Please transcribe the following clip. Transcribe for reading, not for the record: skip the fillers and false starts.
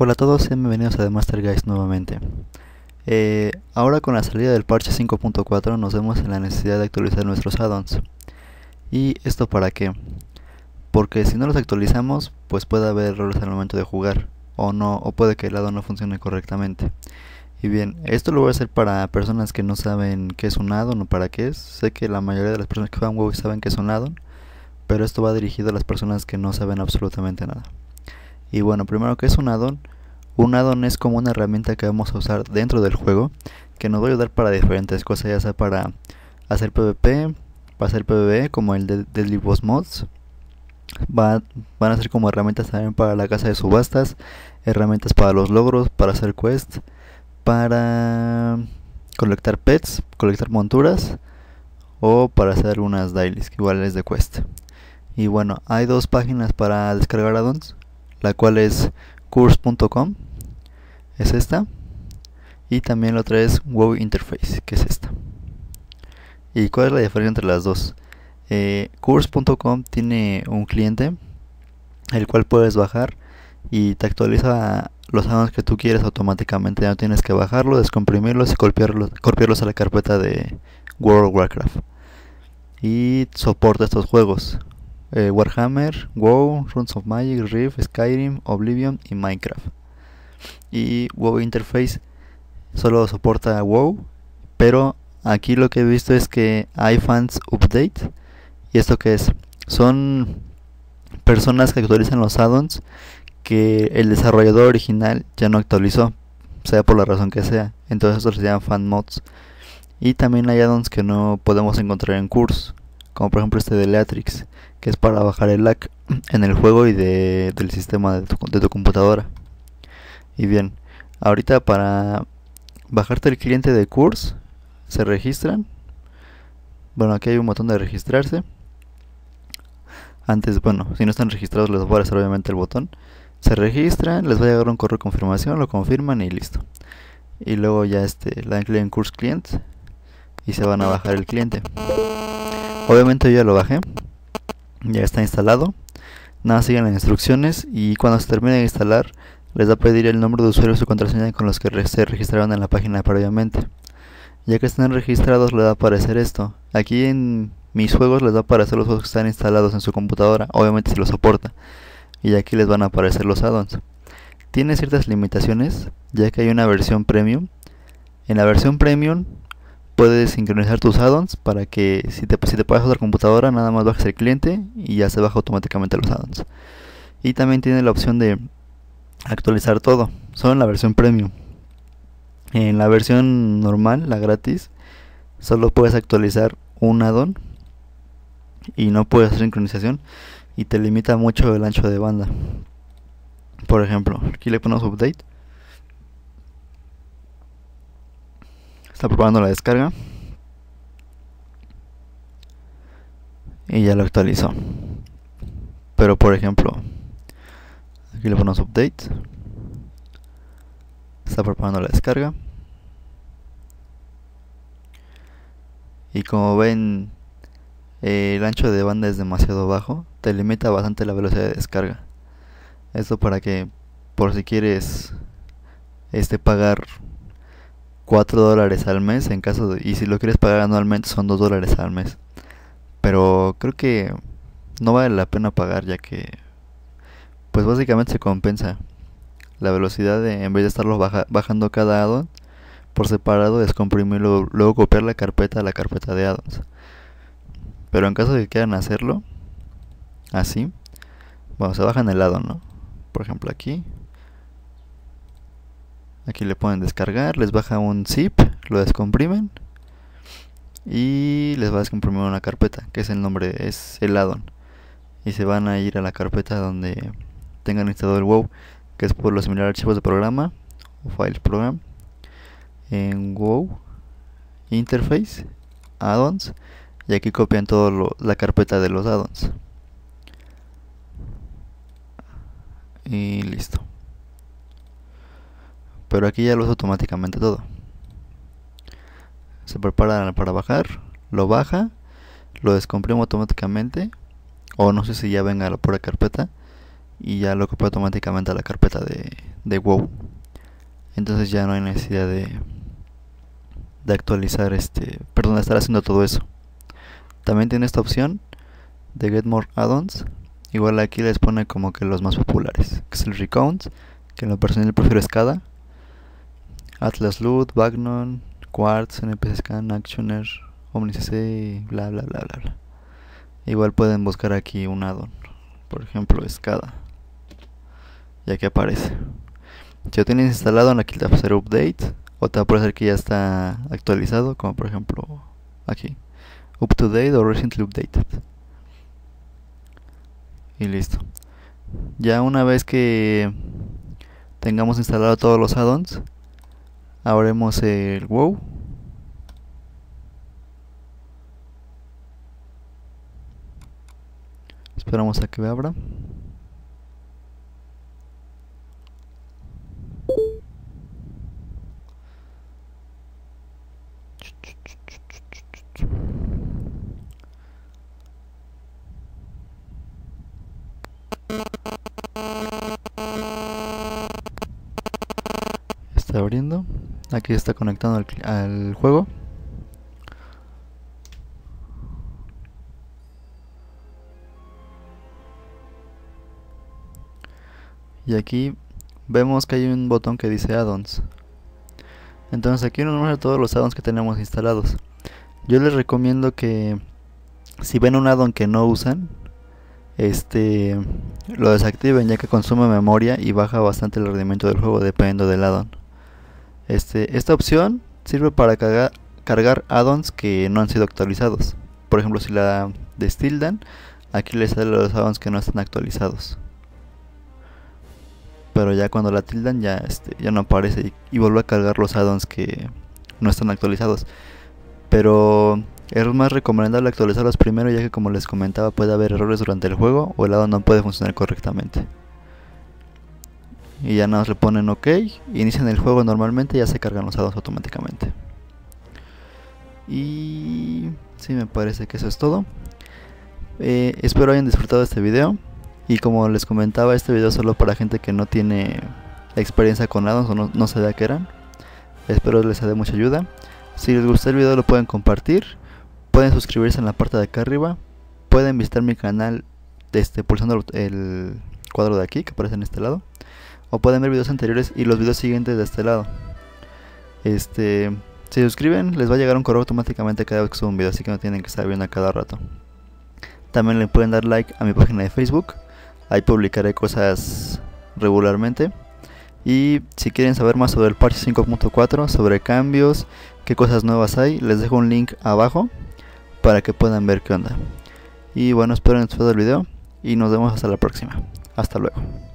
Hola a todos, sean bienvenidos a The Master Guys nuevamente. Ahora con la salida del parche 5.4 nos vemos en la necesidad de actualizar nuestros add-ons. ¿Y esto para qué? Porque si no los actualizamos, pues puede haber errores al momento de jugar, o no, o puede que el add-on no funcione correctamente. Y bien, esto lo voy a hacer para personas que no saben qué es un add-on o para qué es. Sé que la mayoría de las personas que juegan WoW saben qué es un add-on, pero esto va dirigido a las personas que no saben absolutamente nada. Y bueno, primero, ¿qué es un add-on? Un add-on es como una herramienta que vamos a usar dentro del juego, que nos va a ayudar para diferentes cosas, ya sea para hacer PvP, para hacer PvE, como el de Deadly Boss Mods. Van a ser como herramientas también para la casa de subastas, herramientas para los logros, para hacer quests, para colectar pets, colectar monturas, o para hacer algunas dailies, que igual es de quest. Y bueno, hay dos páginas para descargar add-ons, la cual es course.com, es esta, y también la otra es WoW Interface, que es esta. ¿Y cuál es la diferencia entre las dos? Course.com tiene un cliente el cual puedes bajar y te actualiza los add-ons que tú quieres automáticamente. Ya no tienes que bajarlo, descomprimirlos y copiarlos a la carpeta de World of Warcraft. Y soporta estos juegos: Warhammer, WoW, Runes of Magic, Rift, Skyrim, Oblivion y Minecraft. Y WoW Interface solo soporta WoW, pero aquí lo que he visto es que hay fans update. ¿Y esto qué es? Son personas que actualizan los add-ons que el desarrollador original ya no actualizó, sea por la razón que sea. Entonces estos se llaman fan mods. Y también hay add-ons que no podemos encontrar en Curse, como por ejemplo este de Leatrix, que es para bajar el lag en el juego y del sistema de tu computadora. Y bien, ahorita para bajarte el cliente de Curse, se registran. Bueno, aquí hay un botón de registrarse. Antes, bueno, si no están registrados les va a aparecer obviamente el botón. Se registran, les va a llegar un correo de confirmación, lo confirman y listo. Y luego ya le dan clic en Curse Client y se van a bajar el cliente. Obviamente yo ya lo bajé, ya está instalado. Nada, siguen las instrucciones y cuando se termine de instalar les va a pedir el nombre de usuario y su contraseña con los que se registraron en la página previamente. Ya que están registrados les va a aparecer esto. Aquí en mis juegos les va a aparecer los juegos que están instalados en su computadora, obviamente si lo soporta. Y aquí les van a aparecer los add-ons. Tiene ciertas limitaciones, ya que hay una versión premium. En la versión premium puedes sincronizar tus add-ons para que si te pasas a otra computadora nada más bajes el cliente y ya se baja automáticamente los add-ons. Y también tiene la opción de actualizar todo, solo en la versión premium. En la versión normal, la gratis, solo puedes actualizar un add-on y no puedes hacer sincronización y te limita mucho el ancho de banda. Por ejemplo, aquí le ponemos update. Está probando la descarga y ya lo actualizó. Pero por ejemplo, aquí le ponemos update. Está preparando la descarga. Y como ven, el ancho de banda es demasiado bajo. Te limita bastante la velocidad de descarga. Esto para que, por si quieres pagar $4 al mes en caso de, y si lo quieres pagar anualmente son $2 al mes. Pero creo que no vale la pena pagar, ya que pues básicamente se compensa la velocidad en vez de estarlo bajando cada add-on por separado, descomprimirlo, luego copiar la carpeta a la carpeta de add-ons. Pero en caso de que quieran hacerlo así, bueno, se bajan el add-on, ¿no? Por ejemplo aquí le ponen descargar, les baja un zip, lo descomprimen y les va a descomprimir una carpeta, que es el nombre, es el add-on. Y se van a ir a la carpeta donde tengan instalado el WoW, que es por lo similar a archivos de programa o files program. En WoW Interface, add-ons, y aquí copian la carpeta de los add-ons. Y listo. Pero aquí ya lo hace automáticamente todo. Se prepara para bajar, lo baja, lo descomprime automáticamente, o no sé si ya venga la pura carpeta y ya lo copia automáticamente a la carpeta de WoW. Entonces ya no hay necesidad de actualizar perdón, de estar haciendo todo eso. También tiene esta opción de Get More Add-ons. Igual aquí les pone como que los más populares, que es el Recount, que en lo personal prefiero SCADA, Atlas Loot, Bagnon, Quartz, NPC Scan, Actioner, OmniCC, bla bla bla bla bla. Igual pueden buscar aquí un add-on, por ejemplo SCADA, y aquí aparece. Si lo tienes instalado, aquí te va a hacer update, o te va a aparecer que ya está actualizado, como por ejemplo aquí, up to date o recently updated. Y listo. Ya una vez que tengamos instalado todos los add-ons, abrimos el WoW. Esperamos a que abra. Está abriendo. Aquí se está conectando al juego. Y aquí vemos que hay un botón que dice add-ons. Entonces aquí nos muestra todos los add-ons que tenemos instalados. Yo les recomiendo que si ven un add-on que no usan, lo desactiven, ya que consume memoria y baja bastante el rendimiento del juego dependiendo del add-on. Esta opción sirve para cargar add-ons que no han sido actualizados. Por ejemplo, si la destildan, aquí les salen los add-ons que no están actualizados. Pero ya cuando la tildan ya no aparece y vuelve a cargar los add-ons que no están actualizados. Pero es más recomendable actualizarlos primero, ya que como les comentaba puede haber errores durante el juego o el add-on no puede funcionar correctamente. Y ya nos le ponen OK, inician el juego normalmente y ya se cargan los add-ons automáticamente. Y sí, me parece que eso es todo. Espero hayan disfrutado de este video. Y como les comentaba, este video es solo para gente que no tiene experiencia con add-ons o no sabía qué eran. Espero les sea de mucha ayuda. Si les gustó el video lo pueden compartir. Pueden suscribirse en la parte de acá arriba. Pueden visitar mi canal pulsando el cuadro de aquí que aparece en este lado. O pueden ver videos anteriores y los videos siguientes de este lado. Si se suscriben les va a llegar un correo automáticamente cada vez que subo un video, así que no tienen que estar viendo a cada rato. También le pueden dar like a mi página de Facebook. Ahí publicaré cosas regularmente. Y si quieren saber más sobre el parche 5.4, sobre cambios, qué cosas nuevas hay, les dejo un link abajo para que puedan ver qué onda. Y bueno, espero que les haya gustado el video y nos vemos hasta la próxima. Hasta luego.